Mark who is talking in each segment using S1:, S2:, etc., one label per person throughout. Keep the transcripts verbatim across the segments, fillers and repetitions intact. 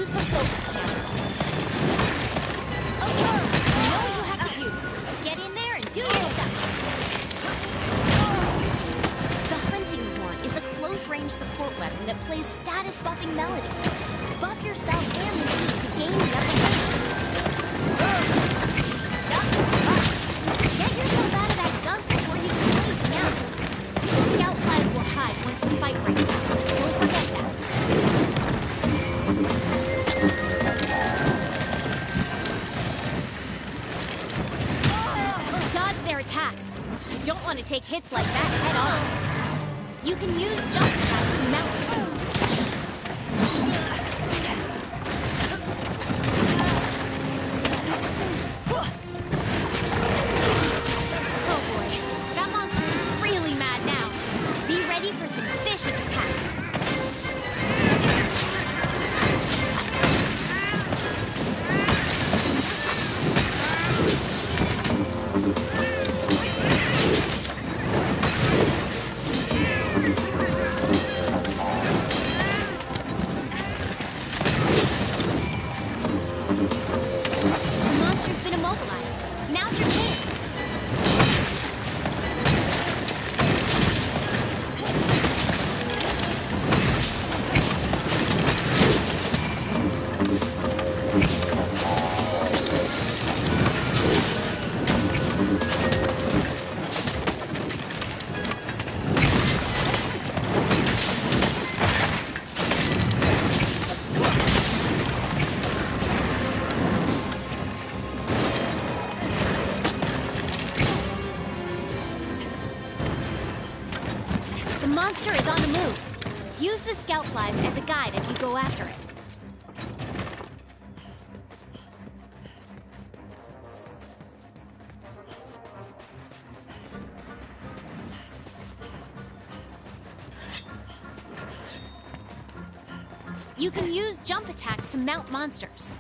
S1: Use the focus camera. Okay, you know what you have to do. Get in there and do your stuff. The hunting horn is a close-range support weapon that plays status-buffing melodies. Buff yourself and the team to gain the upper hand. You're stuck with buff. Get yourself out of that gunk before you do anything else. The scout flies will hide once the fight breaks out. Don't forget that. Dodge their attacks. You don't want to take hits like that head on. You can use jump attacks to mount them. Oh boy, that monster's really mad now. Be ready for some vicious attacks. The monster's been immobilized. Now's your chance. The monster is on the move. Use the scout flies as a guide as you go after it. You can use jump attacks to mount monsters.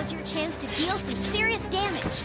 S1: Now's your chance to deal some serious damage.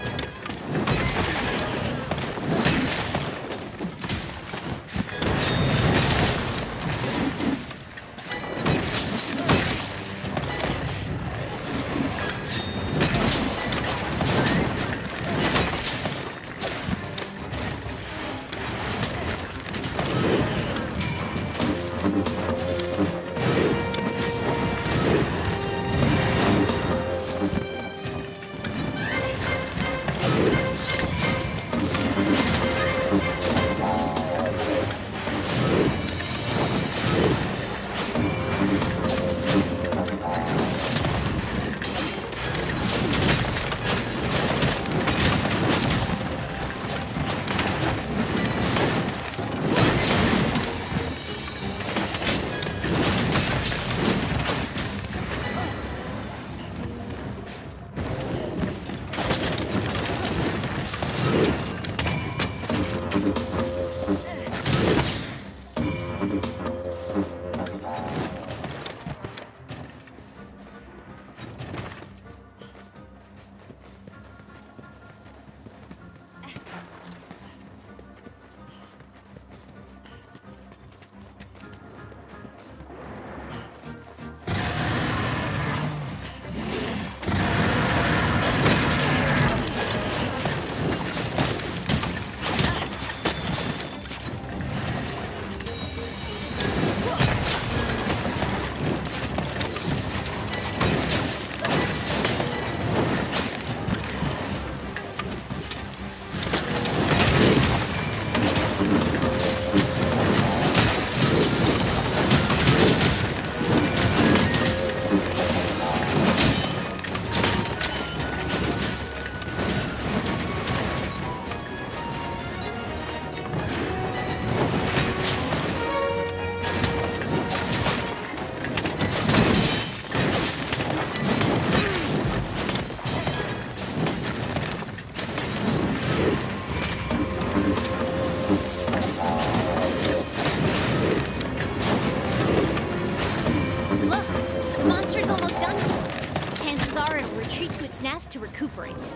S1: To recuperate.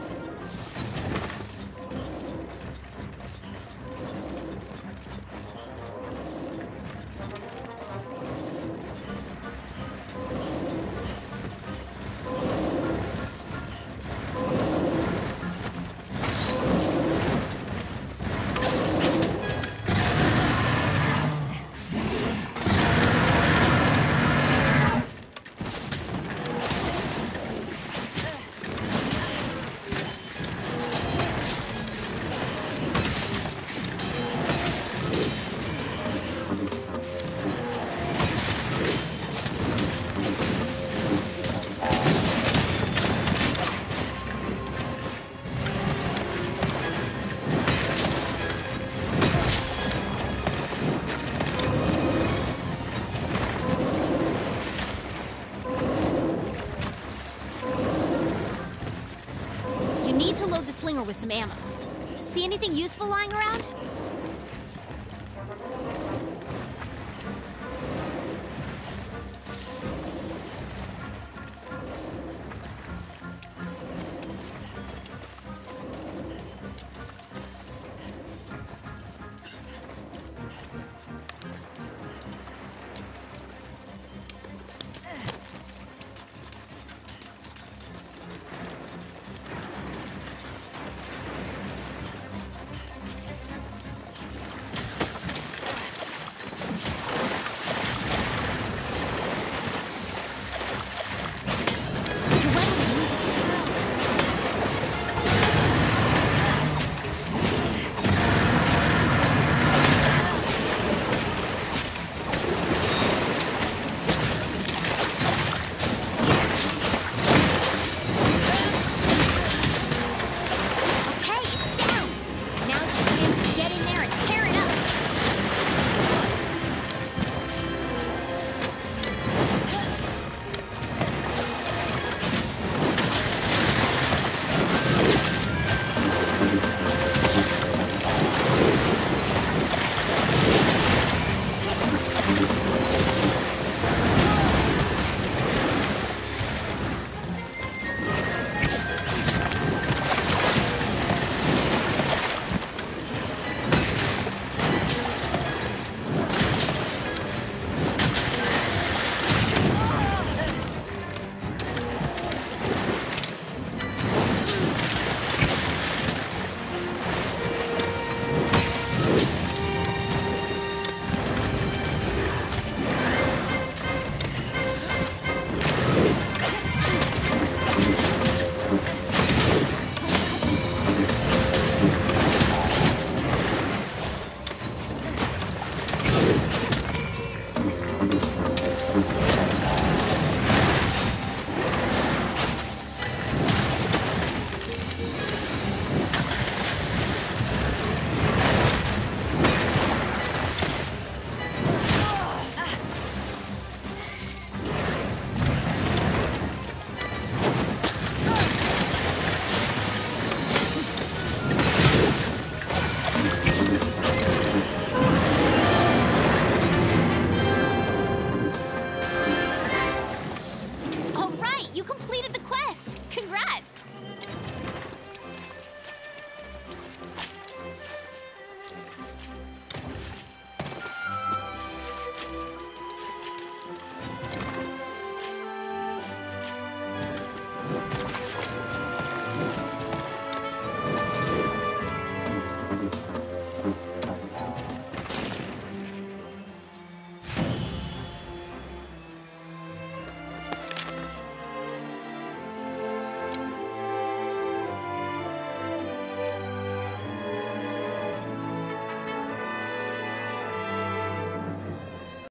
S1: To load the slinger with some ammo. See anything useful lying around?